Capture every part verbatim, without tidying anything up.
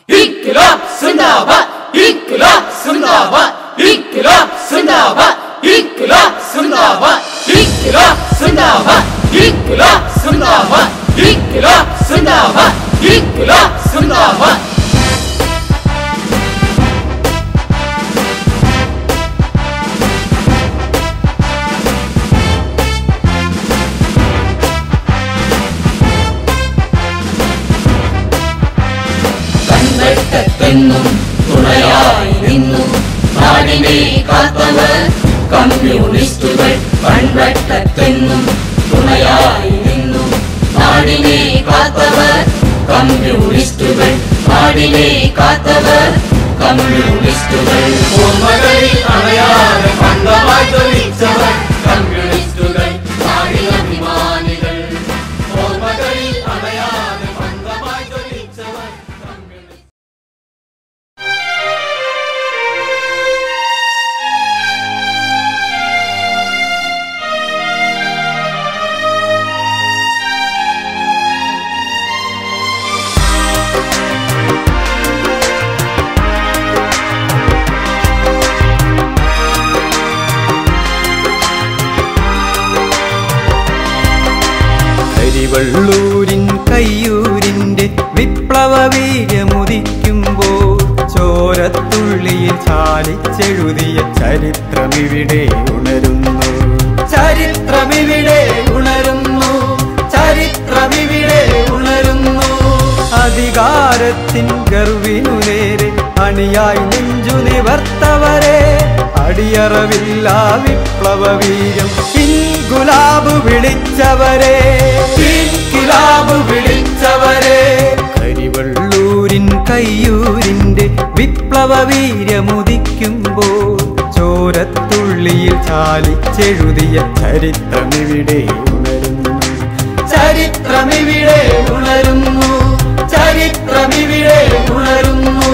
İnkılap Zindabad, İnkılap Zindabad, İnkılap Zindabad, İnkılap Zindabad, İnkılap Zindabad, İnkılap Zindabad, İnkılap Zindabad, İnkılap Zindabad. കൺവെട്ടത്തെന്നും തുണയായി നിന്നു നാടിനെ കാത്തവർ കമ്മ്യൂണിസ്റ്റുകൾ. കൺവെട്ടത്തെന്നും തുണയായി നിന്നു നാടിനെ കാത്തവർ കമ്മ്യൂണിസ്റ്റുകൾ. നാടിനെ കാത്തവർ കമ്മ്യൂണിസ്റ്റുകൾ. ഓർമ്മകളിൽ അണയാതെ പണ്ടമായി ജ്വലിച്ചവർ കമ്മ്യൂണിസ്റ്റുകൾ. നാടിനഭിമാനികൾ. ഓർമ്മകളിൽ അണയാതെ പണ്ടമായി ജ്വലിച്ചവർ. കരിവള്ളൂരിൻ കയ്യൂരിന്റെ വിപ്ലവ വീര്യമുദിക്കുമ്പോൾ ചോരത്തുള്ളിയിൽ ചാലിച്ചെഴുതിയ ചരിത്രമിവിടെ ഉണരുന്നു. ചരിത്രമിവിടെ ഉണരുന്നു. ചരിത്രമിവിടെ ഉണരുന്നു. അധികാരത്തിൻ ഗർവിനു നേരെ അണിയായി നെഞ്ചു നിവർത്തവരെ അടിയറവില്ല വിപ്ലവ വീര്യം ഇൻകുലാബ് വിളിച്ചവരെ. ഇൻകുലാബ് വിളിച്ചവരെ. കരിവള്ളൂരിൻ കയ്യൂരിന്റെ വിപ്ലവ വീര്യമുദിക്കുമ്പോൾ ചോരത്തുള്ളിയിൽ ചാലിച്ചെഴുതിയ ചരിത്രമിവിടെ ഉണരുന്നു. ചരിത്രമിവിടെ ഉണരുന്നു. ചരിത്രമിവിടെ ഉണരുന്നു.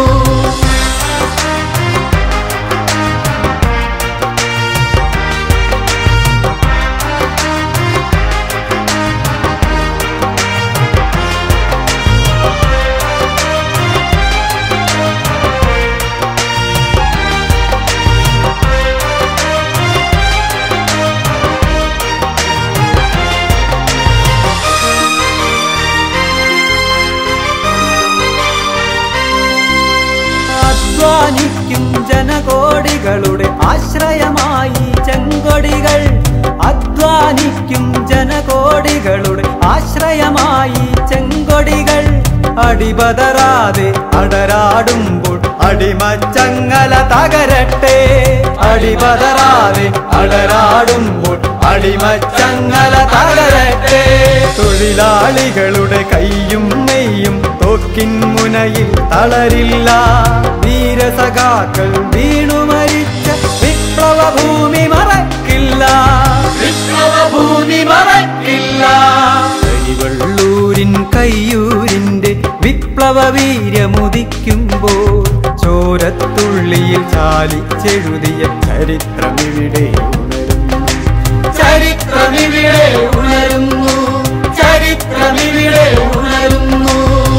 അധ്വാനിക്കും ജനകോടികളുടെ ആശ്രയമായി ചെങ്കൊടികൾ. അധ്വാനിക്കും ജനകോടികളുടെ ആശ്രയമായി ചെങ്കൊടികൾ. അടിപതറാതെ അടരാടുമ്പോൾ അടിമച്ചങ്ങല തകരട്ടെ. അടിപതറാതെ അടരാടുമ്പോൾ അടിമച്ചങ്ങല തകരട്ടെ. തൊഴിലാളികളുടെ കയ്യും നെയ്യും തോക്കിൻ മുനയിൽ തളരില്ല. വീരസഖാക്കൾ വീണു മരിച്ച വിപ്ലവ ഭൂമി മറക്കില്ല. വിപ്ലവ ഭൂമി മറക്കില്ല. കരിവള്ളൂരിൻ കയ്യൂരിന്റെ വിപ്ലവ വീര്യമുദിക്കുമ്പോൾ ചോരത്തുള്ളിയിൽ ചാലിച്ചെഴുതിയ ചരിത്രമിവിടെ ഉണരുന്നു. ചരിത്രമിവിടെ ഉണരുന്നു. ചരിത്രമിവിടെ ഉണരുന്നു.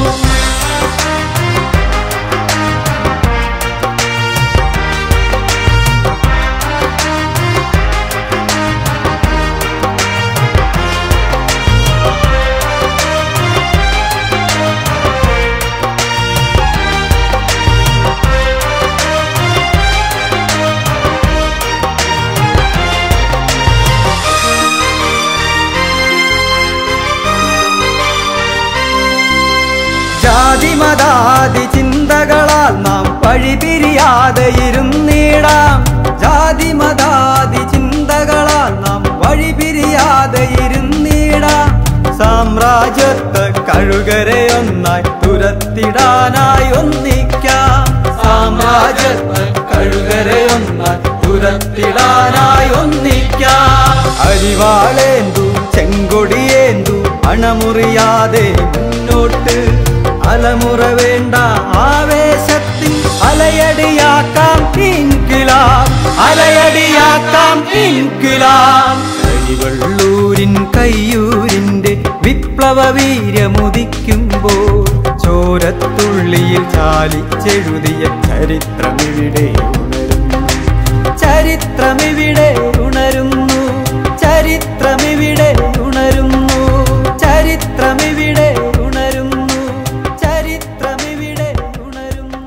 ജാതിമതാദി ചിന്തകളാൽ നാം വഴിപിരിയാതെ ഇരുന്നിടാം. ജാതിമതാദി ചിന്തകളാൽ നാം വഴിപിരിയാതെ ഇരുന്നിടാം. സാമ്രാജ്യത്തെ കഴുകരെ ഒന്നായി തുരത്തിടാനായി ഒന്നിക്കാം. സാമ്രാജ്യത്തെ കഴുകരെ ഒന്നായി തുരത്തിടാനായി ഒന്നിക്കാം. അരിവാളേന്തു ചെങ്കൊടിയേന്തു അണമുറിയാതെ മുന്നോട്ട്. അലമുറ വേണ്ട ആവേശത്തിൻ അലയടിയാക്കാം ഇൻക്വിലാബ്. അലയടിയാക്കാം ഇൻക്വിലാബ്. കരിവള്ളൂരിൻ കയ്യൂരിന്റെ വിപ്ലവ വിപ്ലവ വീര്യമുദിക്കുമ്പോൾ ചോരത്തുള്ളിയിൽ ചാലിച്ചെഴുതിയ ചരിത്രമിവിടെ ഉണരുന്നു. ചരിത്രമിവിടെ ഉണരുന്നു. ചരിത്രമിവിടെ ഉണരുന്നു. ചരിത്രമിവിടെ ഉണരുന്നു. ചരിത്രമിവിടെ ഉണരുന്നു.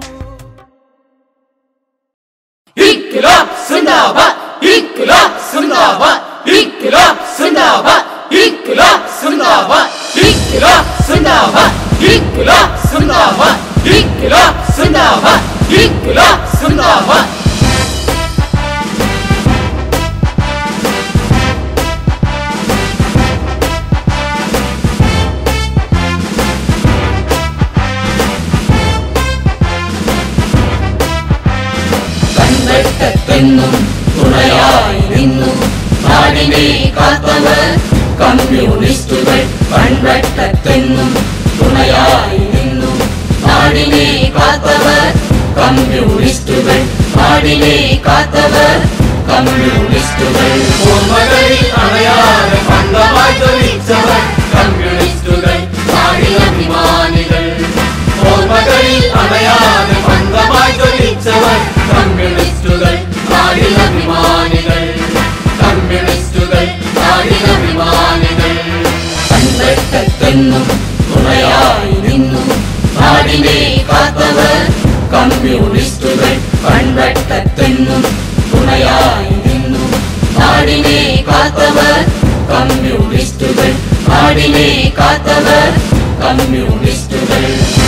ഇൻക്ലാബ് സിന്ദാബാദ്, ഇൻക്ലാബ് സിന്ദാബാദ്, ഇൻക്ലാബ് സിന്ദാബാദ്, ഇൻക്ലാബ് സിന്ദാബാദ്, ഇൻക്ലാബ് സിന്ദാബാദ്, ഇൻക്ലാബ് സിന്ദാബാദ്, ഇൻക്ലാബ് സിന്ദാബാദ്, ഇൻക്ലാബ് സിന്ദാബാദ്. കൺവെട്ടത്തെന്നും തുണയായി നിന്നു നാടിനെ കാത്തവർ കമ്മ്യൂണിസ്റ്റുകൾ. കൺവെട്ടത്തെന്നും തുണയായി നിന്നു നാടിനെ കാത്തവർ കമ്മ്യൂണിസ്റ്റുകൾ. നാടിനെ കാത്തവർ കമ്മ്യൂണിസ്റ്റുകൾ. ഓർമ്മകളിൽ അണയാതെ പന്തമായി ജ്വലിച്ചവർ കമ്മ്യൂണിസ്റ്റുകൾ, നാടിനഭിമാനികൾ. ഓർമ്മകളിൽ അണയാതെ പന്തമായി ജ്വലിച്ചവർ കമ്മ്യൂണിസ്റ്റുകൾ, നാടിനഭിമാനികൾ. കമ്മ്യൂണിസ്റ്റുകൾ, നാടിനഭിമാനികൾ. കൺവെട്ടത്തെന്നും തുണയായി നിന്നു നാടിനെ കാത്തവർ കമ്മ്യൂണിസ്റ്റുകൾ. കൺവെട്ടത്തെന്നും തുണയായി നിന്നു നാടിനെ കാത്തവർ കമ്മ്യൂണിസ്റ്റുകൾ. നാടിനെ കാത്തവർ കമ്മ്യൂണിസ്റ്റുകൾ.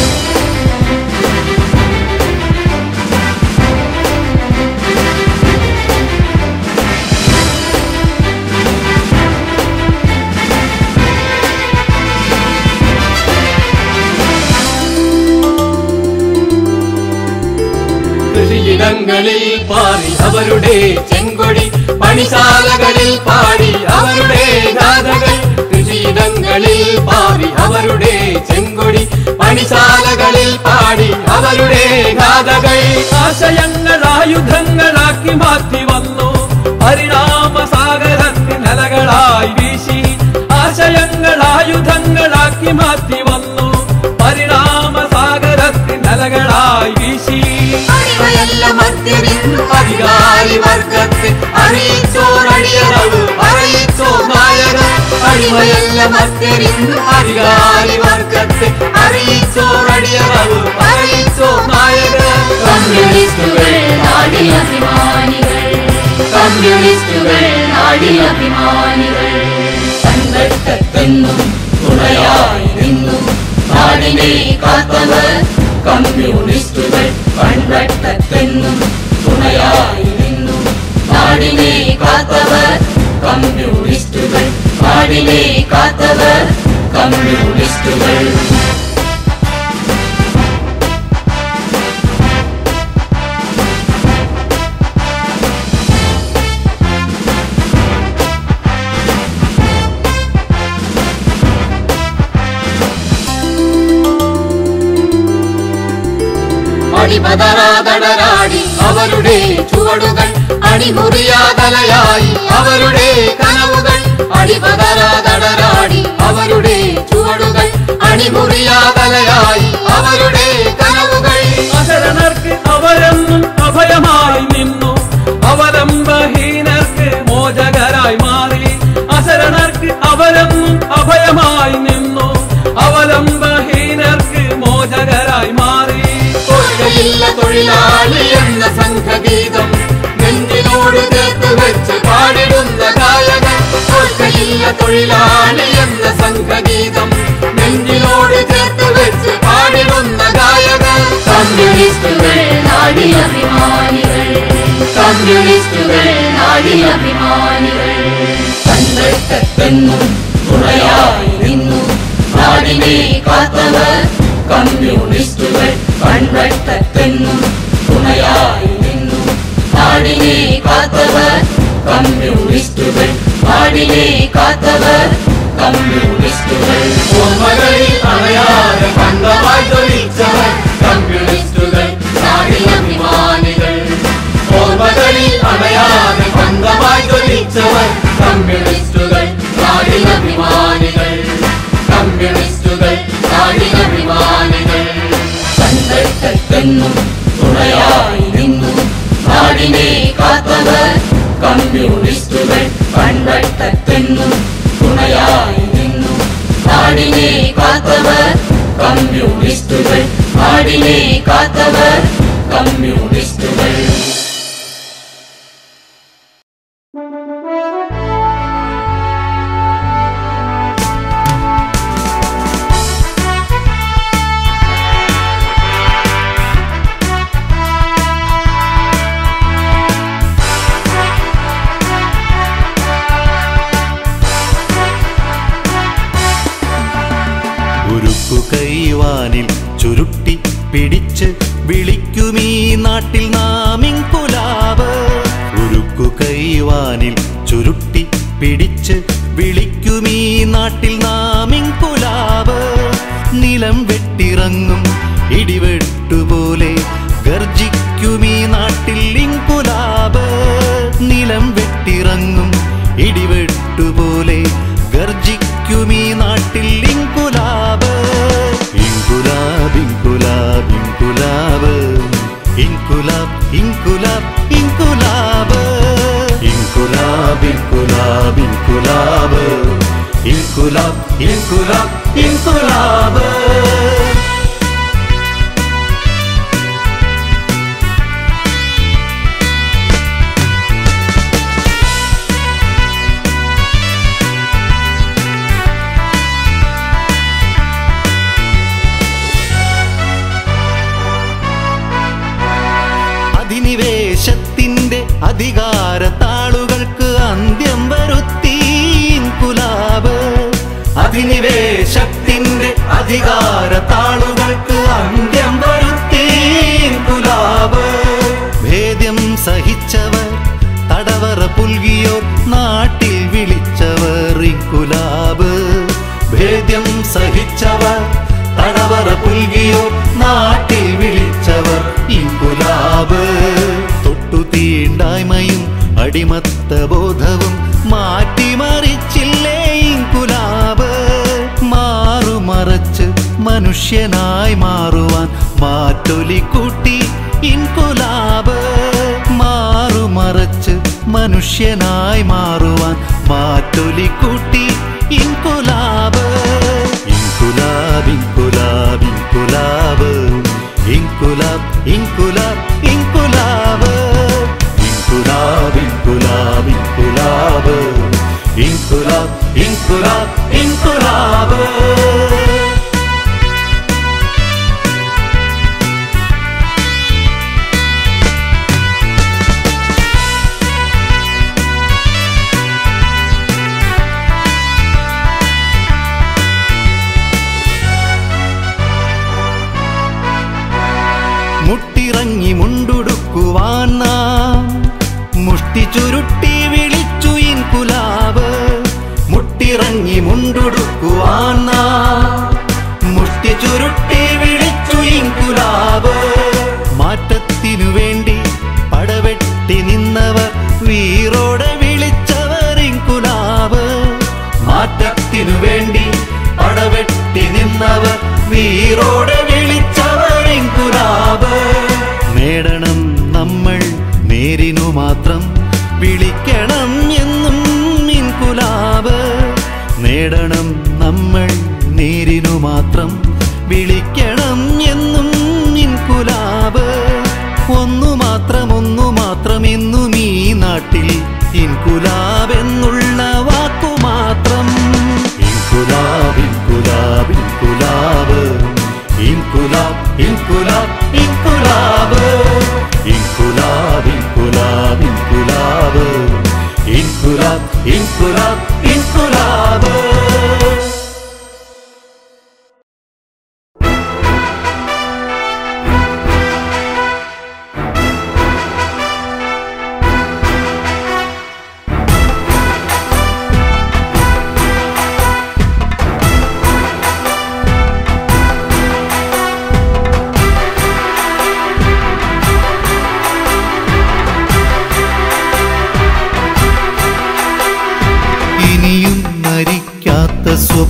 കൃഷിയിടങ്ങളിൽ പാടി അവരുടെ ചെങ്കൊടി, പണിശാലകളിൽ പാടി അവരുടെ ഗാഥകൾ. കൃഷിയിടങ്ങളിൽ പാടി അവരുടെ ചെങ്കൊടി, പണിശാലകളിൽ പാടി അവരുടെ ഗാഥകൾ. ആശയങ്ങൾ ആയുധങ്ങളാക്കി മാറ്റി വന്നു പരിണാമസാഗരത്തിനലകളായി വീശി. ആശയങ്ങൾ ആയുധങ്ങളാക്കി മാറ്റി വന്നു പരിണാമസാഗരത്തിനലകളായി വീശി. അധികാരി വർഗത്തെ അറിയിച്ചോരടിയറവ് അറിയിച്ചോ നായക. അടിമയല്ല മത്യരിന്ന് അധികാരി വർഗത്തെ അറിയിച്ചോരടിയറവ് അറിയിച്ചോ നായക. കമ്മ്യൂണിസ്റ്റുകൾ നാടിനഭിമാനികൾ. കമ്മ്യൂണിസ്റ്റുകൾ നാടിനഭിമാനികൾ. കൺവെട്ടത്തെന്നും തുണയായി നിന്നു നാടിനെ കാത്തവർ കമ്മ്യൂണിസ്റ്റുകൾ. കൺവെട്ടത്തെന്നും തുണയായി നിന്നു നാടിനെ കാത്തവർ കമ്മ്യൂണിസ്റ്റുകൾ. നാടിനെ കാത്തവർ കമ്മ്യൂണിസ്റ്റുകൾ. അടിപതറാതടരാടി അവരുടെ ചുവടുകൾ, അടിമുറിയാതലയായി അവരുടെ കനവുകൾ. അടിപതറാതടരാടി അവരുടെ ചുവടുകൾ, അടിമുറിയാതലയായി അവരുടെ കനവുകൾ. അശരണർക്ക് അവരെന്നും അഭയമായി നിന്നു അവലംബഹീനർക്ക് മോചകരായി മാറി. അശരണർക്ക് അവരെന്നും അഭയമായി നിന്നു അവലംബഹീനർക്ക് മോചകരായി മാറി. തോൽക്കയില്ല തൊഴിലാളി എന്ന സംഘഗീതം നെഞ്ചിനോട് ചേർത്ത് വെച്ച് പാടിടുന്ന ഗായകൻ. തോൽക്കയില്ല തൊഴിലാളി എന്ന സംഘഗീതം നെഞ്ചിനോട് ചേർത്ത് വെച്ച് പാടിടുന്ന ഗായകൻ. കമ്മ്യൂണിസ്റ്റുകൾ നാടിനഭിമാനികൾ. കമ്മ്യൂണിസ്റ്റുകൾ നാടിനഭിമാനികൾ. കൺവെട്ടത്തെന്നും തുണയായി നിന്നു നാടിനെ കാത്തവർ കമ്മ്യൂണിസ്റ്റുകൾ. കൺവെട്ടത്തെന്നും തുണയായി നിന്നു നാടിനെ കാത്തവർ കമ്മ്യൂണിസ്റ്റുകൾ. നാടിനെ കാത്തവർ കമ്മ്യൂണിസ്റ്റുകൾ. ഓർമ്മകളിൽ അണയാതെ പന്തമായി ജ്വലിച്ചവർ കമ്മ്യൂണിസ്റ്റുകൾ, നാടിനഭിമാനികൾ. ഓർമ്മകളിൽ അണയാതെ പന്തമായി ജ്വലിച്ചവർ കമ്മ്യൂണിസ്റ്റുകൾ, നാടിനഭിമാനികൾ. കമ്മ്യൂണിസ്റ്റുകൾ കാത്തവരെന്നും തുണയായി നിന്നു. നാടിനെ കാത്തവർ കമ്മ്യൂണിസ്റ്റുകൾ കൺവെട്ടത്തെന്നും തുണയായി നിന്നു. നാടിനെ കാത്തവർ കമ്മ്യൂണിസ്റ്റുകൾ നാടിനെ കാത്തവർ കമ്മ്യൂണിസ്റ്റുകൾ. ഉരുക്കു കൈവാനിൽ ചുരുട്ടി പിടിച്ച് വിളിക്കുമീ നാട്ടിൽ നാം ഇൻകുലാബ്. ഉരുക്കു കൈവാനിൽ ചുരുട്ടി പിടിച്ച് വിളിക്കുമീ നാട്ടിൽ നാം ഇൻകുലാബ്. നിലം വെട്ടിറങ്ങും ഇടിവെട്ടുപോലെ ഗർജിക്കുമീ നാട്ടിൽ ഇൻകുലാബ്. നിലം വെട്ടിറങ്ങും ഇടിവെട്ടുപോലെ ഗർജിക്കുമീ നാട്ടിൽ ഇൻകുലാബ്. ഇൻകുലാബ് ഇൻകുലാബ് ഇൻകുലാബ് ഇൻകുലാബ് ഇൻകുലാബ് ഇൻകുലാബ് ഇൻകുലാബ് ഇൻകുലാബ് ഇൻകുലാബ് ഇൻകുലാബ് ഇൻകുലാബ് ഇൻകുലാബ്. അധിനിവേശത്തിന്റെ അധികാര താളുകൾക്ക് അന്ത്യം വരുത്തി ഇൻകുലാബ്. അധിനിവേശത്തിന്റെ അധികാര താളുകൾക്ക് അന്ത്യം വരുത്തി ഇൻകുലാബ്. ഭേദ്യം സഹിച്ചവർ തടവറ പുൽകിയോർ നാട്ടിൽ വിളിച്ചവർ ഇൻകുലാബ്. ഭേദ്യം സഹിച്ചവർ തടവറ പുൽകിയോർ നാട്ടിൽ വിളിച്ചവർ ഇൻകുലാബ്. തൊട്ടു തീണ്ടായ്മയും അടിമത്ത ബോധവും മാറ്റിമറിച്ചില്ലേ ഇൻകുലാബ്. മാറുമറച്ച് മനുഷ്യനായി മാറുവാൻ മാറ്റൊലി കൂട്ടി ഇൻകുലാബ്. മാറുമറച്ച് മനുഷ്യനായി മാറുവാൻ മാറ്റൊലി കൂട്ടി ഇൻകുലാബ്. ഇൻകുലാബ് ഇൻകുലാബ് ഇൻകുലാബ് ഇൻകുലാബ് ഇൻകുലാബ് ഇൻകുലാബ് ഇൻകുലാബ് ഇൻകുലാബ് ഇൻകുലാബ് ഇൻകുലാബ് ഇൻകുലാബ് ഇൻകുലാബ്. മുട്ടിറങ്ങി മുണ്ടുടുക്കുവാൻ നാം മുഷ്ടി ചുരുട്ടി വിളിച്ചു ഇൻകുലാബ്. മുട്ടിറങ്ങി മുണ്ടുടുക്കുവാൻ നാം മുഷ്ടി ചുരുട്ടി വിളിച്ചു ഇൻകുലാബ്. മാറ്റത്തിനു വേണ്ടി പടവെട്ടി നിന്നവർ വീറോടെ വിളിച്ചവർ ഇൻകുലാബ്. മാറ്റത്തിനു വേണ്ടി പടവെട്ടി നിന്നവർ വീറോടെ വിളിച്ചവർ ഇൻകുലാബ്. നേടണം നമ്മൾ നേരിനു മാത്രം വിളിക്കണം എന്നും ഇൻകുലാബ്. നേടണം നമ്മൾ നേരിനു മാത്രം വിളിക്കണം എന്നും ഇൻകുലാബ്. ഒന്നു മാത്രം ഒന്നു മാത്രം എന്നും ഈ നാട്ടിൽ ഇൻകുലാബ് എന്നുള്ള വാക്കു മാത്രം. ഇൻകുലാബ് ഇൻകുലാബ് ഇൻകുലാബ് ഇൻകുലാബ് ഇൻകുലാബ് ഇൻകുലാബ് ഇൻകുലാബ് ഇൻകുലാബ് ഇൻകുലാബ് ഇൻകുലാബ് ഇൻകുലാബ് ഇൻകുലാബ്.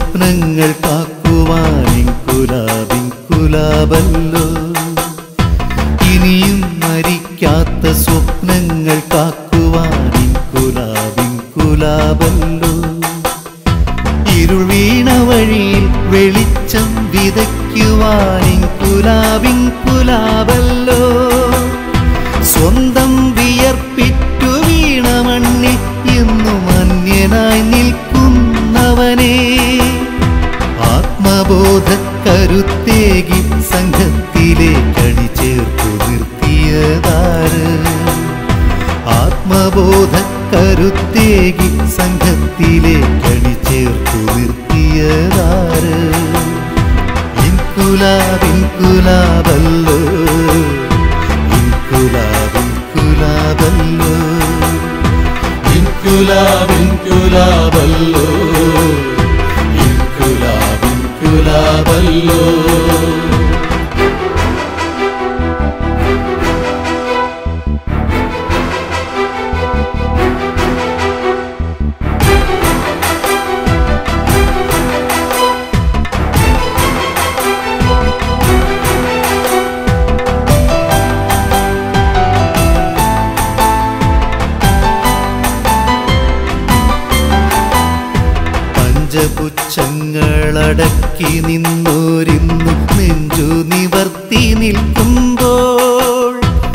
സ്വപ്നങ്ങൾ കാക്കുവാൻ ഇൻകുലാബ് ഇൻകുലാബല്ലോ. ഇനിയും മരിക്കാത്ത സ്വപ്നങ്ങൾ കാക്കുവാനിൻ കുലാബിൻ കുലാബല്ലോ. ഇരുൾ വീണ വഴിയിൽ വെളിച്ചം വിതയ്ക്കുവാനിൻ കുലാബിൻ കുലാബല്ലോ. സ്വന്തം വിയർപ്പിറ്റു വീണ മണ്ണിൽ എന്നും അന്യനായി നിൽക്കുന്നവനെ ആത്മബോധക്കരുത്തേകി സംഘത്തിലെ കണി ചേർത്തു നിർത്തിയതാര്? ആത്മബോധക്കരുത്തേകി സംഘത്തിലെ കണി ചേർത്തു നിർത്തിയതാര്? ഇൻകുലാബ് ഇൻകുലാബല്ലോ, ഇൻകുലാബ് ഇൻകുലാബല്ലോ, ഇൻകുലാബ് ഇൻകുലാബല്ലോ, ഇൻകുലാബ് ഇൻകുലാബല്ലോ. പഞ്ചപുച്ഛങ്ങളടക്കി നിന്നോരിന്നു നെഞ്ചു നിവർത്തി നിൽക്കുമ്പോൾ,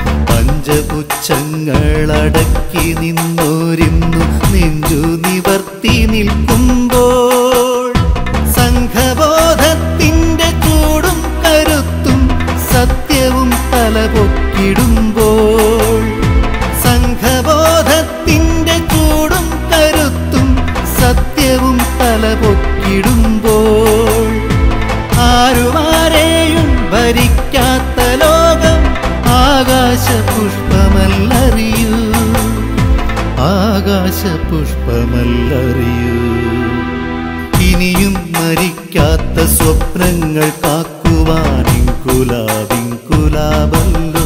പഞ്ചപുച്ഛങ്ങളടക്കി നിന്നോരിന്നു നെഞ്ചു നിവർത്തി നിൽക്കുമ്പോൾ, സംഘബോധത്തിന്റെ ചൂടും കരുത്തും സത്യവും തലപൊക്കിടുമ്പോൾ, സംഘബോധത്തിന്റെ ചൂടും കരുത്തും സത്യവും തലപൊക്കിടുമ്പോൾ, ആരുമാരെയും ഭരിക്കാത്ത ലോകം ആകാശപുഷ്പമല്ലറിയൂ, ആകാശപുഷ്പമല്ലറിയൂ. ഇനിയും മരിക്കാത്ത സ്വപ്നങ്ങൾ കാക്കുവാനിൻ കുലാബിൻ കുലാബല്ലോ.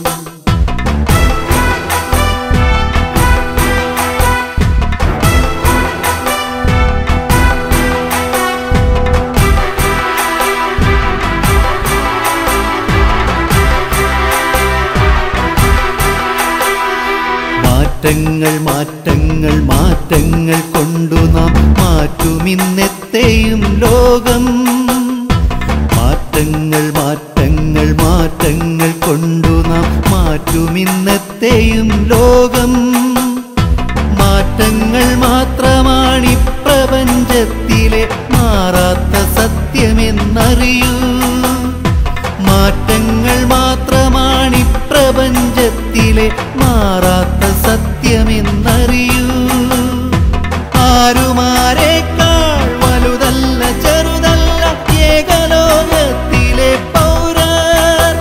മാറ്റങ്ങൾ മാറ്റങ്ങൾ മാറ്റങ്ങൾ കൊണ്ടു നാം മാറ്റുമിന്നത്തെയും ലോകം, മാറ്റങ്ങൾ മാറ്റങ്ങൾ മാറ്റങ്ങൾ കൊണ്ടു നാം മാറ്റുമിന്നത്തെയും ലോകം. മാറ്റങ്ങൾ മാത്രമാണി പ്രപഞ്ചത്തിലെ മാറാത്ത സത്യമെന്നറിയൂ, മാറ്റങ്ങൾ മാത്രമാണി പ്രപഞ്ചത്തിലെ മാറാത്ത സത്യമെന്നറിയൂ. ആരുമാരേക്കാൾ വലുതല്ല ചെറുതല്ല ഏകലോകത്തിലെ പൗരർ,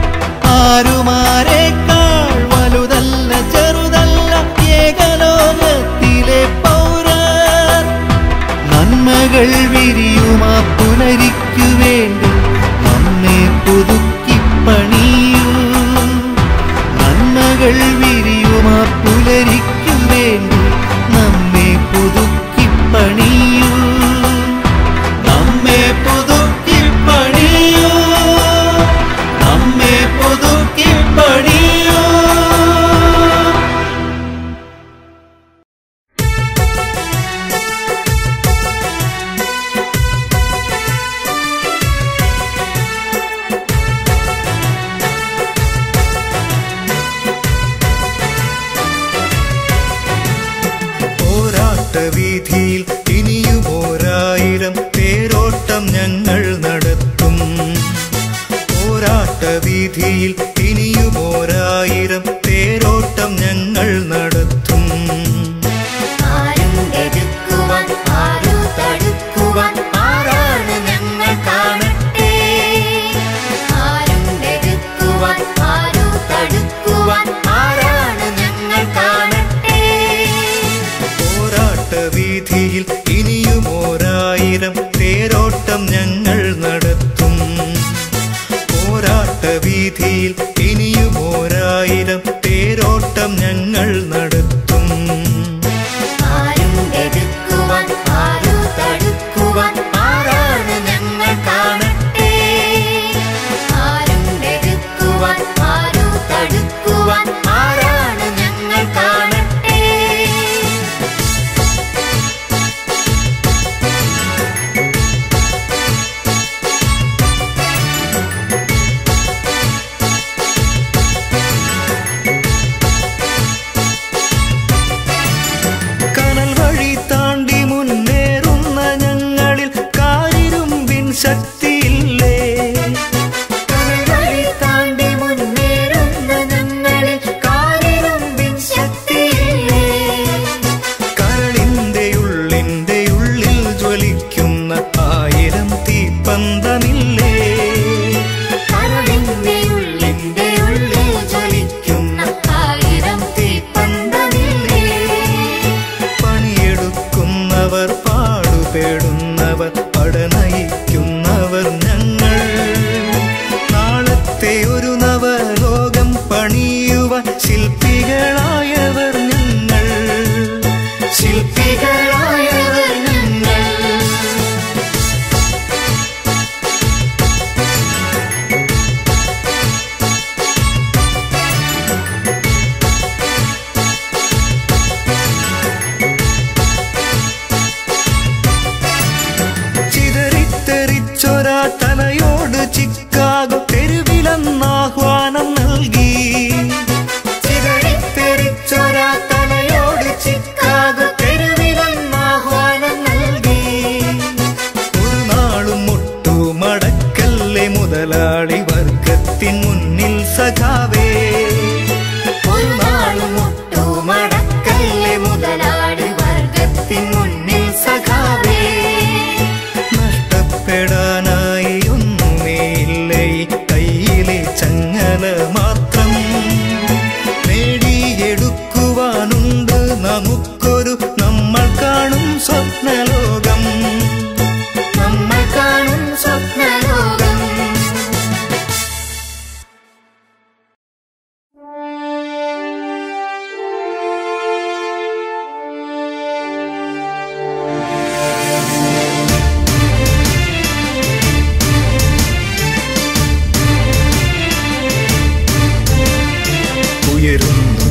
ആരുമാരേക്കാൾ വലുതല്ല ചെറുതല്ല ഏകലോകത്തിലെ പൗരർ. നന്മകൾ വിരിയുമാ പുനരിക്കു വേണ്ടി നമ്മെ പുതുക്കി പണിയൂ, നന്മകൾ വിരിയുമാ പുലരിക്കു വേണ്ടി നമ്മെ പുതുക്കി പണിയൂ, നമ്മെ പുതുക്കി പണിയൂ, നമ്മെ പുതുക്കി പണിയൂ. വീതിയിൽ ഇനിയും ഓരായിരം തേരോട്ടം ഞങ്ങൾ നടത്തും, പോരാട്ട വീതിയിൽ ഇനിയും ഓരായിരം തേരോട്ടം ഞങ്ങൾ നടത്തും. ആരും എതിർക്കുവാൻ ആരും തടുക്കുവാൻ ആരാണ് ഞങ്ങൾ കാണട്ടെ, ആരും എതിർക്കുവാൻ ആരും തടുക്കുവാൻ ആരാണ് ഞങ്ങൾ കാണട്ടെ. പോരാട്ട വീതിയിൽ ഇനിയും ഓരായിരം തേരോട്ടം ഞങ്ങൾ നടത്തും, പോരാട്ട വീതിയിൽ ഇനി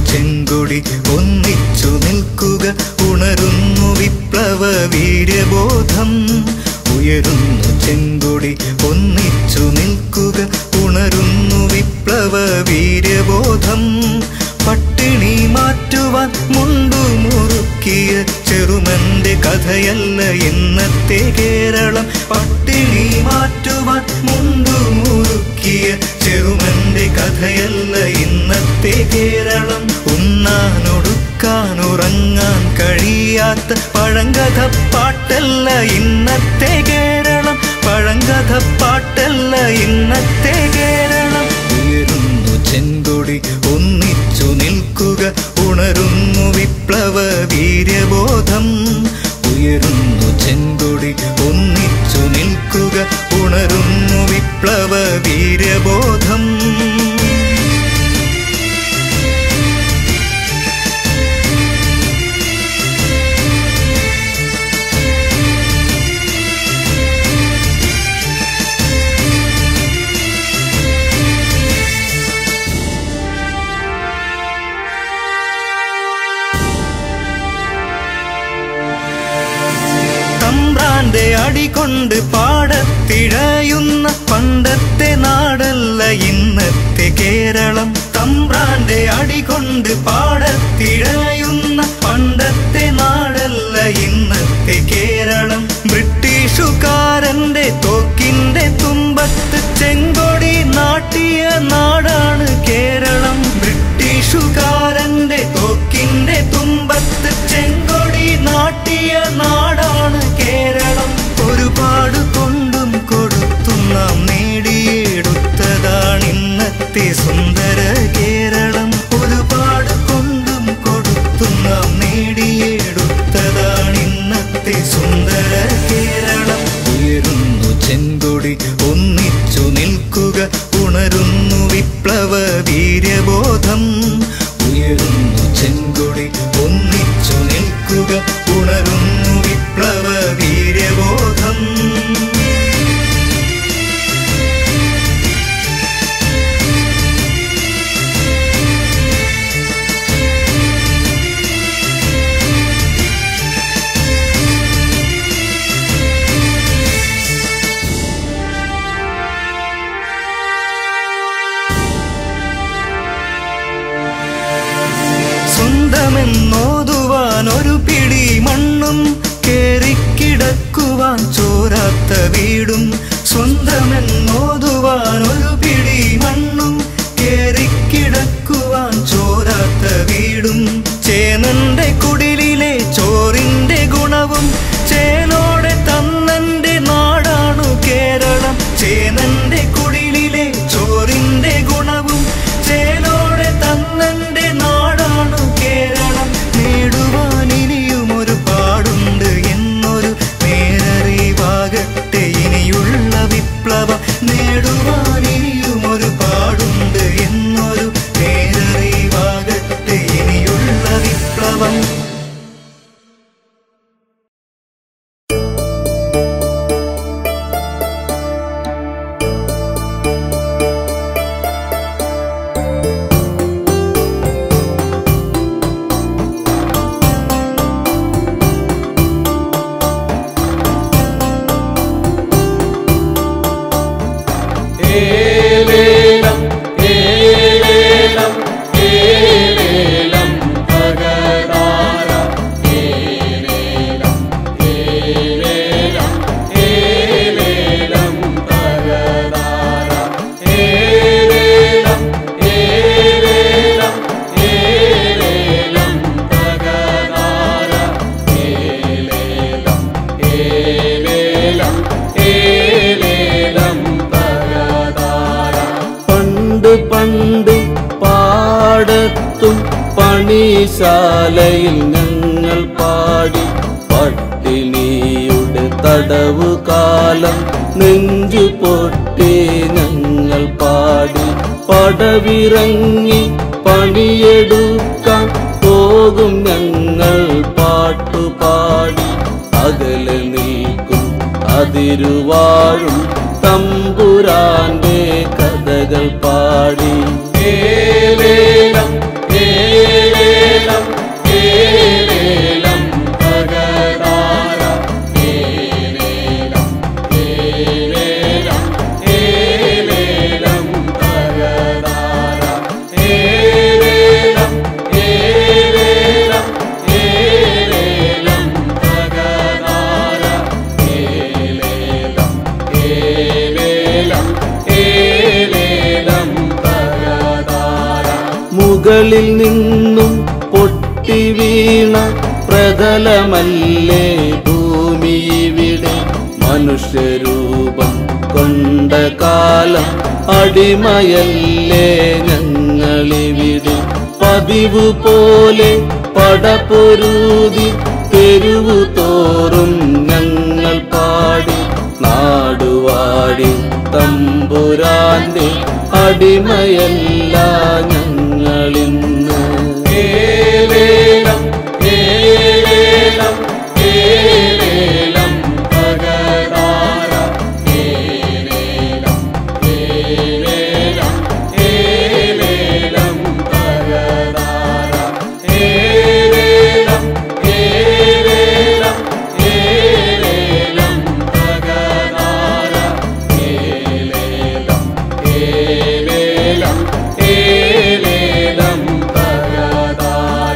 ചെങ്കൊടി ഒന്നിച്ചു നിൽക്കുക ഉണരുന്നു വിപ്ലവ വീര്യബോധം ഉയരുന്നു ചെങ്കൊടി ഒന്നിച്ചു നിൽക്കുക ഉണരുന്നു വിപ്ലവ വീര്യബോധം പട്ടിണി മാറ്റുവാൻ മുണ്ടു മുറുക്കിയ ചെറുമന്റെ കഥയല്ല ഇന്നത്തെ കേരളം പട്ടിണി മാറ്റുവാൻ മുണ്ടു മുറുക്കിയ ചെറുമന്റെ കഥയല്ല ഇന്നത്തെ കേരളം ഉണ്ണാനൊടുക്കാൻ ഉറങ്ങാൻ കഴിയാത്ത പഴങ്കഥ പാട്ടല്ല ഇന്നത്തെ കേരളം പഴങ്കഥ പാട്ടല്ല ഇന്നത്തെ കേരളം ഉയരുന്നു ചെങ്കൊടി ഒന്നിച്ചു നിൽക്കുക ഉണരുന്നു വിപ്ലവ വീര്യബോധം ഉയരുന്നു ചെങ്കൊടി ഒന്നിച്ചു നിൽക്കുക ഉണരുന്നു വിപ്ലവ വീര്യബോധം തമ്പ്രാന്റെ അടികൊണ്ട് പാടത്തിഴയുന്ന പണ്ടത്തെ നാടല്ല ഇന്നത്തെ കേരളം തമ്പ്രാന്റെ അടികൊണ്ട് പാടത്തിഴയുന്ന പണ്ടത്തെ നാടല്ല ഇന്നത്തെ കേരളം ബ്രിട്ടീഷുകാരന്റെ തോക്കിന്റെ തുമ്പത്ത് ചെങ്കൊടി നാട്ടിയ നാടാണ് കേരളം ബ്രിട്ടീഷുകാരന്റെ തോക്കിന്റെ തുമ്പത്ത് ചെങ്കൊടി നാട്ടിയ നാടാണ് കേരളം ഒരുപാട് കൊണ്ടും കൊടുത്തും നാം നേടിയെടുത്തതാണ് ഇന്നത്തെ സുന്ദര കേരളം ഒരുപാട് കൊണ്ടും കൊടുത്തും നാം നേടിയെടുത്തതാണ് ഇന്നത്തെ സുന്ദര കേരളം ഉയരുന്നു ചെങ്കൊടി ഒന്നിച്ചു നിൽക്കുക ഉണരുന്നു വിപ്ലവ വീര്യബോധം ഉയരുന്നു ചെങ്കൊടി ഒന്നിച്ചു നിൽക്കുക ഉണരുന്നു വിപ്ലവ വീര്യബോധം സ്വന്തമെന്നോതുവാൻ ഒരു പിടി മണ്ണും കേറിക്കിടക്കുവാൻ ചോരാത്ത വീടും സ്വന്തമെന്നോതുവാൻ ഒരു പിടി മണ്ണും കേറിക്കിടക്കുവാൻ ചോരാത്ത വീടും ചേനന്റെ കുടിലിലെ ചോറിന്റെ ഗുണവും ചേലോടെ തന്നന്റെ നാടാണു കേരളം ചേനന്റെ കുടിലിലെ ചോറിന്റെ ഗുണവും ചേലോടെ തന്നന്റെ നാടാണു കേരളം നേടുവാൻ ഇനിയും ഒരു പാടുണ്ട് എന്നൊരു നേരറിവാകട്ടെ ഇനിയുള്ള വിപ്ലവം നേടുവാൻ ഇനിയും ഒരു പാടുണ്ട് എന്നൊരു നേരറിവാകട്ടെ ഇനിയുള്ള വിപ്ലവം പണ്ട് പാടത്തും പണിശാലയിൽ ഞങ്ങൾ പാടി പട്ടിണിയുടെ തടവു കാലം നെഞ്ചു പൊട്ടി ഞങ്ങൾ പാടി പടവിറങ്ങി പണിയെടുക്കാൻ പോകും ഞങ്ങൾ പാട്ടുപാടി അകലെ നിൽക്കും അതിരുവാഴും തമ്പുരാന്റെ കഥകൾ പാടി ഏലേലം ഏ മുകളിൽ നിന്നും പൊട്ടി വീണ പ്രതലമല്ലേ ഭൂമി ഇവിടെ. മനുഷ്യരൂപം കൊണ്ട കാലം അടിമയല്ലേ ഞങ്ങളിവിടെ. പതിവ് പോലെ പടപൊരുതി തെരുവു തോറും ഞങ്ങൾ പാടി നാടുവാടി തമ്പുരാന്റെ അടിമയല്ല ഞങ്ങളിന്ന്. ഏലേലം ഏലേലം ഏലേലം ഭഗതാര ഏലേലം ഏലേലം ഏലേലം ഭഗതാര ഏലേലം ഏലേലം ഏലേലം ഭഗതാര ഏലേലം ഏലേലം ഏലേലം ഭഗതാര.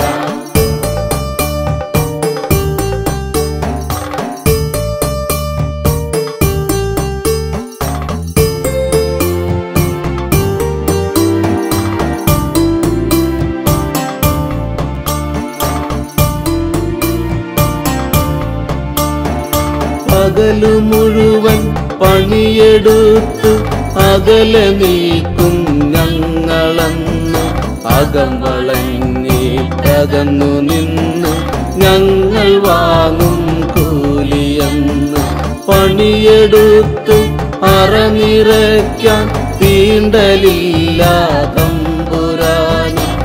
പകലു മുഴുവൻ പണിയെടുത്തു അകലെ നീക്കും ഞങ്ങളന്ന്. അകം വളഞ്ഞിട്ടകന്നു നിന്ന് ഞങ്ങൾ വാങ്ങും കൂലിയെന്ന്. പണിയെടുത്ത് അറനിറയ്ക്കാൻ തീണ്ടലില്ല തമ്പുരാന്.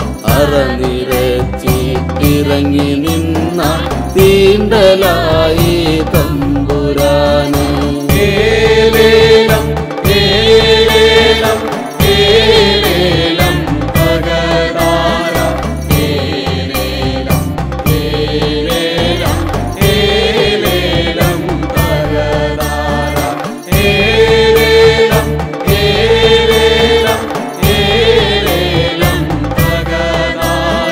അറനിറച്ചിട്ടിറങ്ങി നിന്ന തീണ്ടലായി തമ്പുരാന്. ഏലേലം ഏലേലം ഏലേലം ഭഗതാര ഏലേലം ഏലേലം ഏലേലം ഭഗതാര ഏലേലം ഏലേലം ഏലേലം ഭഗതാര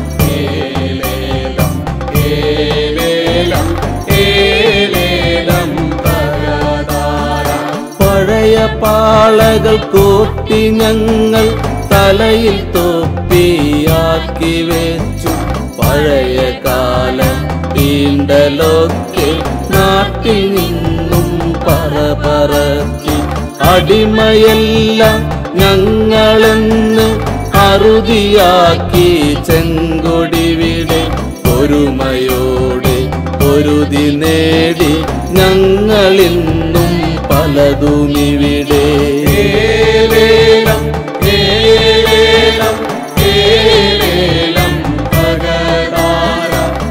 ഏലേലം ഏലേലം ഏലേലം ഭഗതാര. പഴയ പാളകൾ കോട്ടി ഞങ്ങൾ തലയിൽ തോപ്പിയാക്കി വെച്ചു. പഴയ കാല വീണ്ടലൊക്കെ നാട്ടിൽ നിന്നും പറപറക്കി. അടിമയല്ല ഞങ്ങളെന്ന് അറുതിയാക്കി ചെങ്കൊടിവിടെ. ഒരുമയോടെ പൊരുതി നേടി ഞങ്ങളിന്നും പലതുമിവിടെ. ഏലേലം ഏലേലം ഏലേലം ഭഗതാര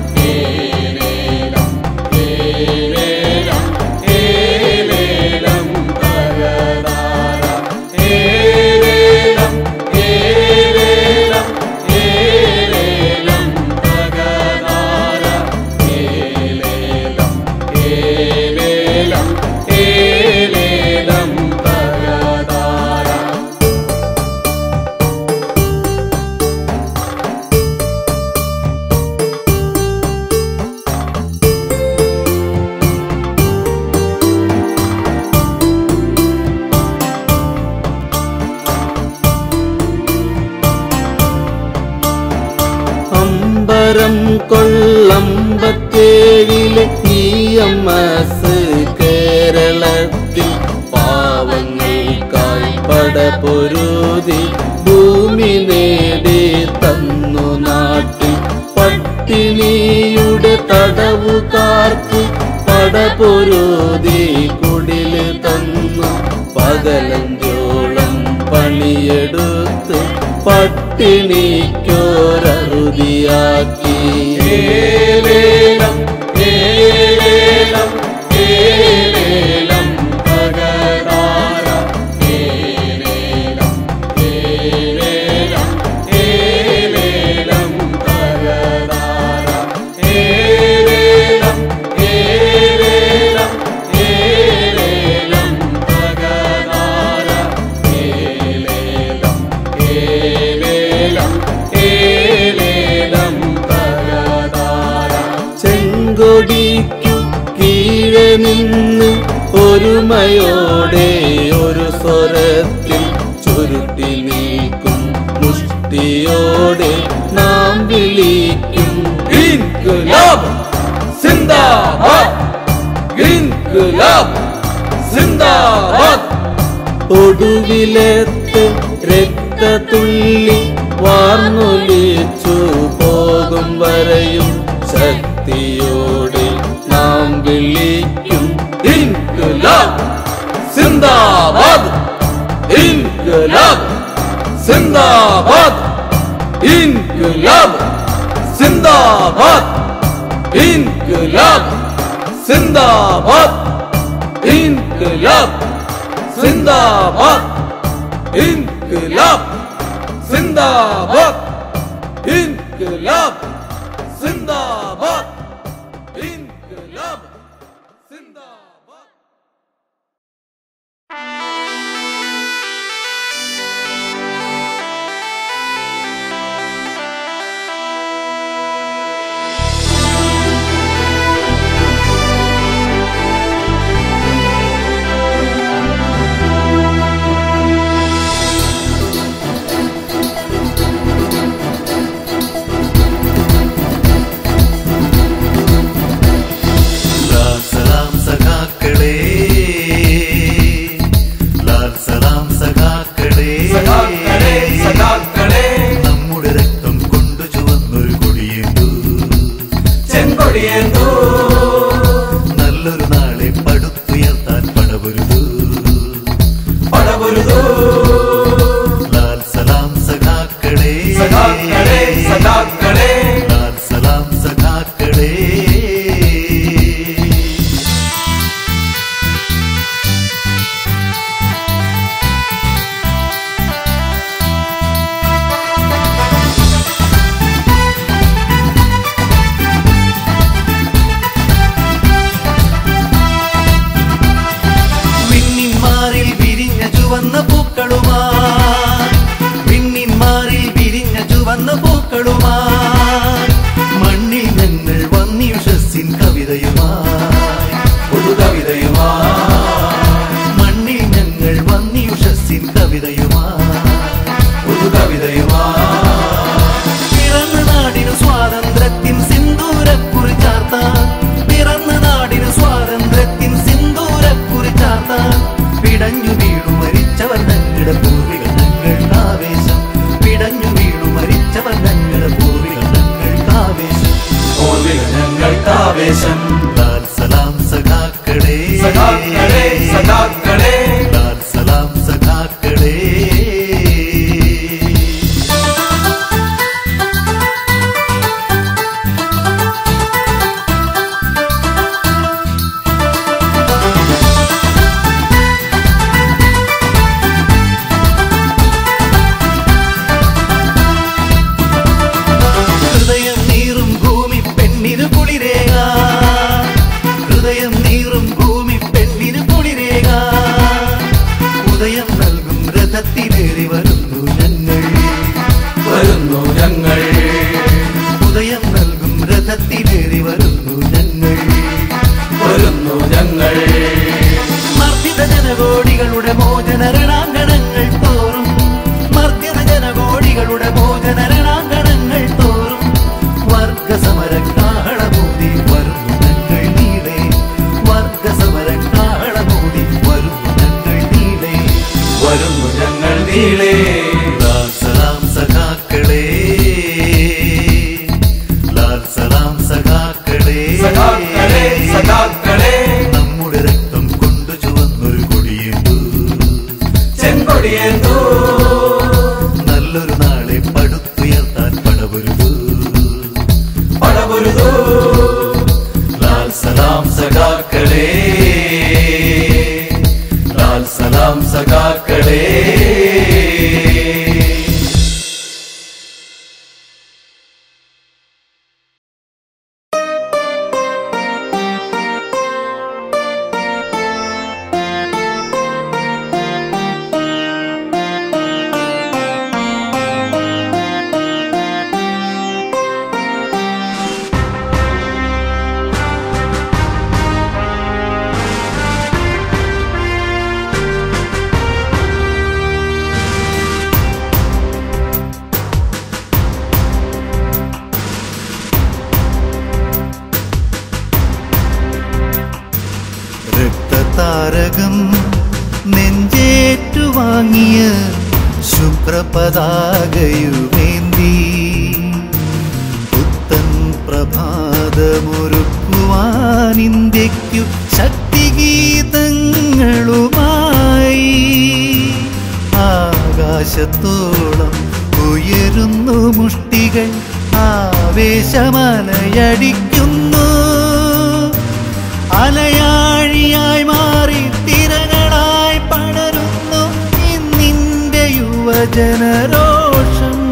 ഏലേലം ഏലേലം ഏലേലം ഭഗതാര ഏലേലം ഏലേലം ഏലേലം ഭഗതാര ഏലേലം ഏലേലം ഏലേലം ഭഗതാര. അമ്പരം കൊള്ളമ്പത്തേഴിലെ ഈ അമ്മസ് കേരളത്തിൽ പാവങ്ങൾക്കായി പടപൊരുതി ഭൂമി നേടി തന്നു നാട്ടിൽ. പട്ടിണിയുടെ തടവുകാർക്ക് പടപൊരുതി കുടില് തന്നു. പകലഞ്ചോളം പണിയെടുത്ത് പട്ടിണിക്കൊരറുതിയാക്കി. ഏലേലം ഏലേലം ഏലേലം ഭഗതാര ഏലേലം ഏലേലം ഏലേലം ഭഗതാര ഏലേലം ഏലേലം ഏലേലം ഭഗതാര ഏലേലം ഏലേലം ഏലേലം ഭഗതാര. ചെങ്കൊടിക്കു കീഴെ നിന്ന് ഒരുമയോടെ ഒരു സ്വരത്തിൽ ചുരുട്ടി നീക്കും മുഷ്ടി ശക്തിയോടെ നാം വിളിക്കും ഇൻക്വിലാബ് സിന്ദാബാദ്, ഇൻക്വിലാബ് സിന്ദാബാദ്. ഒടുവിലെത്ത് രക്തതുള്ളി വാർന്നൊലിച്ചു പോകും വരെയും ശക്തിയോടെ നാം വിളിക്കും ഇൻക്വിലാബ് സിന്ദാബാദ്, ഇൻക്വിലാബ് സിന്ദാബാദ്, ഇൻക്വിലാബ് സിന്ദാബാദ്, ഇൻക്വിലാബ് സിന്ദാബാദ്, ഇൻക്വിലാബ് സിന്ദാബാദ്, ഇൻക്വിലാബ് സിന്ദാബാദ്, ഇൻക്വിലാബ് സിന്ദാബാദ്, ഇൻക്വിലാബ് സിന്ദാബാദ്. ലാൽ സലാം സഖാക്കളേ, ലാൽ സലാം സഖാക്കളേ, സഖാക്കളേ സഖാക്കളേ നമ്മുടെ രക്തം കൊണ്ടു ചുവന്നൊരു കൊടിയേന്തു, ചെങ്കൊടിയേന്തു, നല്ലൊരു നാളെ പടുത്തുയർത്താൻ പടപൊരുതു. പടപൊരുതു. ലാൽ സലാം സഖാക്കളേ, സഖാക്കളേ സഖാക്കളേ ലാൽ സലാം സഖാക്കളേ. വിണ്ണിന്മാരിൽ വിരിഞ്ഞ ചുവന്ന പൂക്കളുമായി, വിണ്ണിന്മാരിൽ വിരിഞ്ഞ ചുവന്ന പൂക്കളുമായി, മണ്ണിൽ ഞങ്ങൾ വന്നിയുഷസ്സിൻ കവിതയുമായി, പുതുകവിതയുമായി, മണ്ണിൽ ഞങ്ങൾ വന്നിയുഷസ്സിൻ കവിതയുമായി, പുതുകവിതയുമായി. പിറന്ന നാടിനു സ്വാതന്ത്ര്യത്തിൻ സിന്ദൂരക്കുറി ചാർത്താൻ, പിറന്ന നാടിനു സ്വാതന്ത്ര്യത്തിൻ സിന്ദൂരക്കുറി ചാർത്താൻ, പിടഞ്ഞു വീണു മരിച്ചവർ ഞങ്ങളുടെ പൂർവികൾ ഞങ്ങൾക്കാവേശം, പിടഞ്ഞു വീണു മരിച്ചവർ ഞങ്ങളുടെ പൂർവികൾ ഞങ്ങൾക്കാവേശം. പൂർവിക ഞങ്ങൾക്കാവേശം. ലാൽ സലാം സഖാക്കളേ, സഖാക്കളേ സഖാക്കളേ ലാൽ സലാം സഖാക്കളേ. ഹൃദയം നീറും ഭൂമി പെണ്ണിനു കുളിരേക, ഹൃദയം നീറും ഭൂമി പെണ്ണിനു കുളിരേക, ഉദയം നൽകും രഥത്തിലേറി വരുന്നു ഞങ്ങൾ, വരുന്നു ഞങ്ങൾ, ഉദയം നൽകും രഥത്തിലേറി വരുന്നു ഞങ്ങൾ, വരുന്നു ഞങ്ങൾ. മർദ്ദിത ജനകോടികളുടെ മോചന രണാങ്കണങ്ങൾ തോറും, മർദ്ദിത ജനകോടികളുടെ മോചന രണാങ്കണങ്ങൾ തോറും, വർഗസമര കാഹളമൂതി വരുന്നു ഞങ്ങൾ നീളെ, വർഗസമര കാഹളമൂതി വരുന്നു ഞങ്ങൾ നീളെ, വരുന്നു ഞങ്ങൾ നീളേ. ലാൽ സലാം സഖാക്കളേ, ലാൽ സലാം സഖാക്കളേ, സഖാക്കളേ സഖാക്കളേ നമ്മുടെ രക്തം കൊണ്ടു ചുവന്നൊരു കൊടിയേന്തു, ചെങ്കൊടിയേന്തു, നല്ലൊരു നാളെ പടുത്തുയർത്താൻ ശുഭ്രപതാകയുമേന്തി പുത്തൻ പ്രഭാതമൊരുക്കുവാൻ ഇന്ത്യയ്ക്കു ശക്തിഗീതങ്ങളുമായി ആകാശത്തോളം ഉയരുന്നു മുഷ്ടികൾ ആവേശമലയടിക്കുന്നു അലയാഴിയായി മാറി തിരകളായി പടരുന്നു ഇന്നിന്റെ യുവജനരോഷം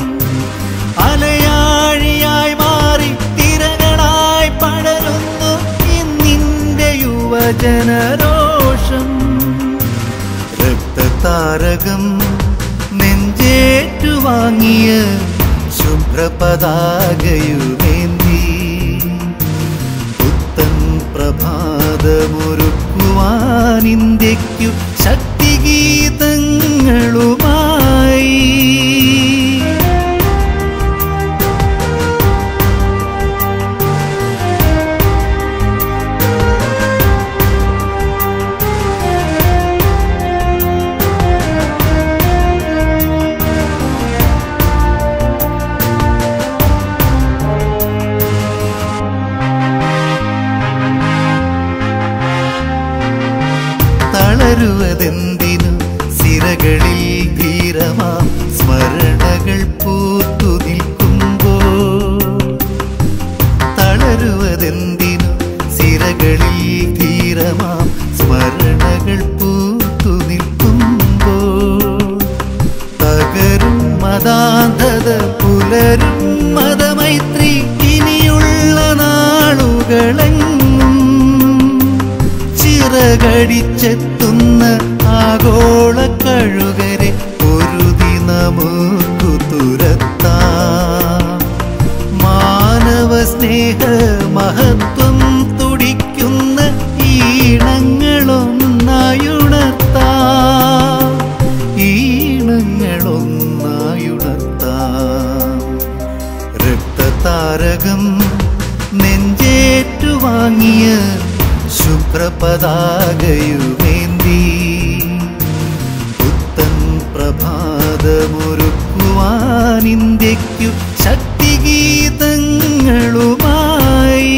അലയാഴിയായി മാറി തിരകളായി പടരുന്നു ഇന്നിന്റെ യുവജനരോഷം രക്തതാരകം നെഞ്ചേറ്റുവാങ്ങിയ ശുഭ്രപതാകയുമേന്തി പുത്തൻ പ്രഭാതമൊരുക്കുവാൻ ഇന്ത്യയ്ക്കു ശക്തിഗീതങ്ങളുമായി തളരുവതെന്തിനു സിരകളിൽ ധീരമാം സ്മരണകൾ പൂത്തു നിൽക്കുമ്പോൾ തളരുവതെന്തിനു സിരകളിൽ ധീരമാം സ്മരണകൾ പൂത്തു നിൽക്കുമ്പോൾ തകരും മതാന്ധത പുലരും മതമൈത്രി ഇനിയുള്ള നാളുകളെങ്ങും ചിറകടിച്ചെത്തുന്ന ആഗോള കഴുകരെ പൊരുതി നമുക്കു തുരത്താം മാനവ സ്നേഹ മഹത്വം തുടിക്കുന്ന ഈണങ്ങളൊന്നായുണർത്താം ഈണങ്ങളൊന്നായുണർത്താം രക്തതാരകം നെഞ്ചേറ്റുവാങ്ങിയ ശുഭ്രപതാകയുമേന്തി പുത്തൻ പ്രഭാതമൊരുക്കുവാൻ ഇന്ത്യയ്ക്കു ശക്തിഗീതങ്ങളുമായി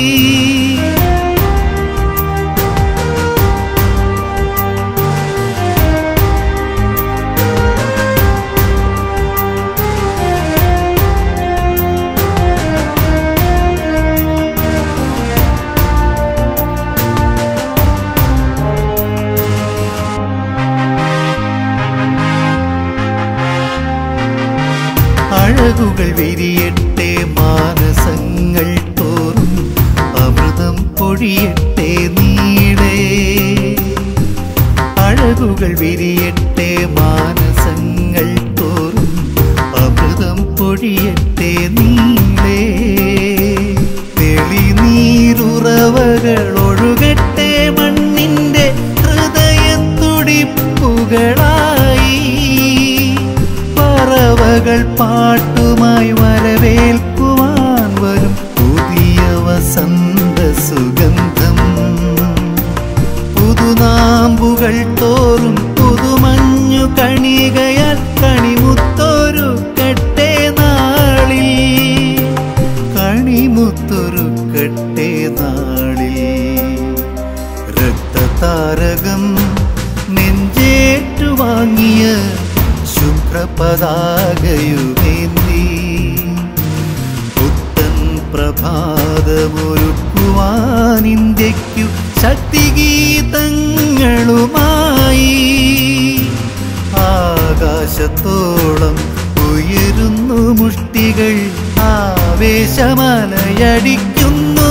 അഴകുകൾ വിരിയട്ടെ മാനസങ്ങൾ തോറും അമൃതം പൊഴിയട്ടെ നീളേ അഴകുകൾ വിരിയട്ടെ മാനസങ്ങൾ തോറും അമൃതം പൊഴിയട്ടെ നീളേ തെളിനീരുറവകൾ ഒഴുകട്ടെ മണ്ണിന്റെ ഹൃദയത്തുടിപ്പുകളായി പറവകൾ പാട്ടുമായി വരവേൽക്കുവാൻ വരും പുതിയ വസന്ത സുഗന്ധം പുതുനാമ്പുകൾ തോറും പുതുമഞ്ഞു കണികയാൽ കണിമുത്തൊരു കട്ടെ നാളിൽ കണിമുത്തൊരു കട്ടെ നാളിൽ രക്തതാരകം നെഞ്ചേറ്റുവാങ്ങിയ ശുഭ്രപതാകയുമേന്തി പുത്തൻ പ്രഭാതമൊരുക്കുവാൻ ഇന്ത്യയ്ക്കു ശക്തിഗീതങ്ങളുമായി ആകാശത്തോളം ഉയരുന്നു മുഷ്ടികൾ ആവേശമലയടിക്കുന്നു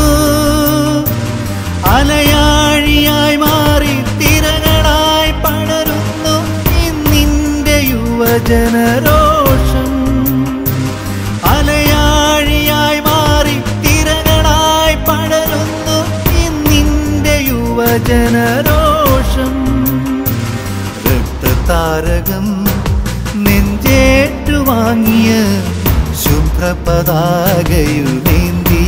അലയാഴിയായി മാറി തിരകളായി പടരുന്നു ഇന്നിന്റെ യുവജനരോഷം അലയാഴിയായി മാറി തിരകളായി പടരുന്നു ഇന്നിന്റെ യുവജനരോഷം രക്തതാരകം നെഞ്ചേറ്റുവാങ്ങിയ ശുഭ്രപതാകയുമേന്തി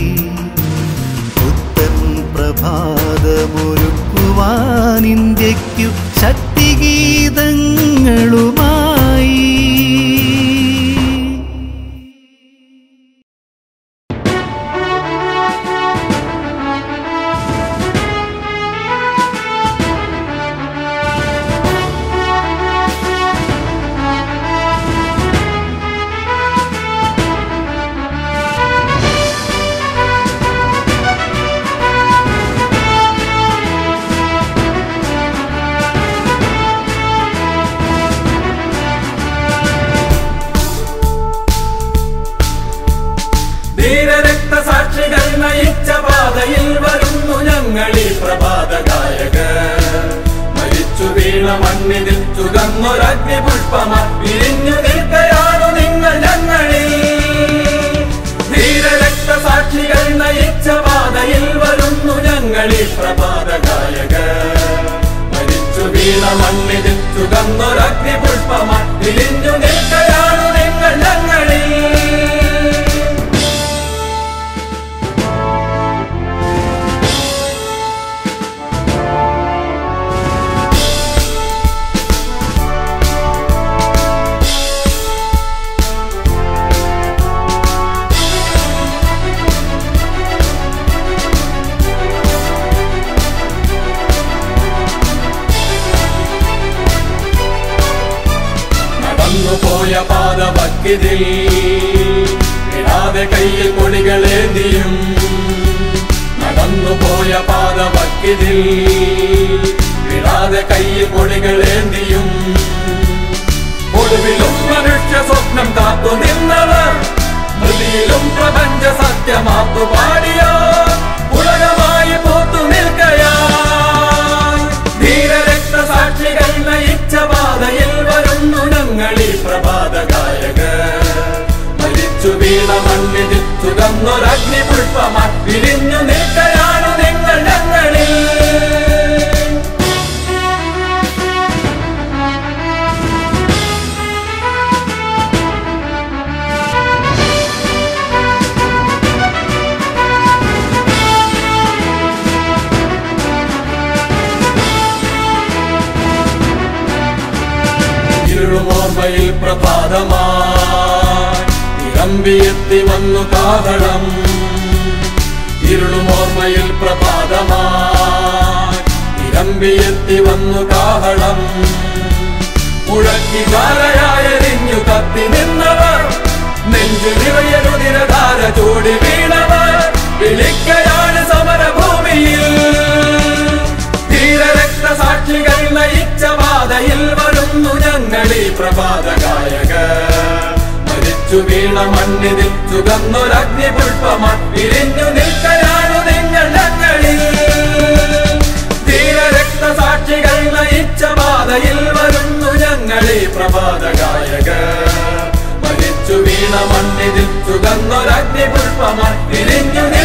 പുത്തൻ പ്രഭാതമൊരുക്കുവാൻ ഇന്ത്യയ്ക്കു ശക്തിഗീതങ്ങളുമായി ധന്യമായി. ധീരരക്തസാക്ഷികൾ നയിച്ച പാതയിൽ വരുന്നു ഞങ്ങളീ പ്രഭാത ഗായകർ. മരിച്ചു വീണ മണ്ണിതിൽ ചുകന്നൊരഗ്നി പുഷ്പമായി വിരിഞ്ഞു നിൽക്കയാണു നിങ്ങൾ ഞങ്ങളിൽ. ധീരരക്തസാക്ഷികൾ നയിച്ച പാതയിൽ വരുന്നു ഞങ്ങളീ പ്രഭാത ഗായകർ. മരിച്ചു വീണ മണ്ണിതിൽ ചുകന്നൊരഗ്നി പുഷ്പമായി വിരിഞ്ഞു നിൽക്കയാണു നിങ്ങൾ ഞങ്ങളിൽ. പോയ പാത ഭക്തിതിൽ വിടാതെ കയ്യിൽ കൊടികളേന്തിയും. നടന്നു പോയ പാത ഭക്തിതിൽ വിടാതെ കയ്യിൽ കൊടികളേന്തിയും. ഒടുവിലും മനുഷ്യ സ്വപ്നം കാത്തു നിന്നവർ മൃതിയിലും പ്രപഞ്ച സത്യമാത്തു പാടിയ ഉലകമായി പൂത്തു നിൽക്കയാ. ധീരരക്തസാക്ഷികൾ നയിച്ച പാതയിൽ വരുന്നു ഞങ്ങളീ പ്രഭാത ഗായകർ. മരിച്ചു വീണ മണ്ണിതിൽ ചുകന്നൊരഗ്നി പുഷ്പമായി വിരിഞ്ഞു നിൽക്കയാണു നിങ്ങൾ ഞങ്ങളിൽ. ഇരുളുമോർമ്മയിൽ പ്രഭാതമായി ഇരമ്പിയെത്തി വന്നു കാഹളം. ഇരുളുമോർമ്മയിൽ പ്രഭാതമായി ഇരമ്പിയെത്തി വന്നു കാഹളം. മുഴക്കി ജ്വാലയായെരിഞ്ഞു കത്തി നിന്നവർ നെഞ്ചു നിറയെ രുതിരധാര ചൂടി വീണവർ വിളിക്കയാണ് സമരഭൂമിയിൽ. ധീരരക്തസാക്ഷികൾ നയിച്ച പാതയിൽ വരുന്നു ഞങ്ങളീ പ്രഭാത ഗായകർ. മരിച്ചു വീണ മണ്ണിതിൽ ചുകന്നൊരഗ്നി പുഷ്പമായി വിരിഞ്ഞു നിൽക്കയാണു നിങ്ങൾ ഞങ്ങളിൽ. ധീരരക്തസാക്ഷികൾ നയിച്ച പാതയിൽ വരുന്നു ഞങ്ങളീ പ്രഭാത ഗായകർ. മരിച്ചു വീണ മണ്ണിതിൽ ചുകന്നൊരഗ്നി പുഷ്പമായി വിരിഞ്ഞു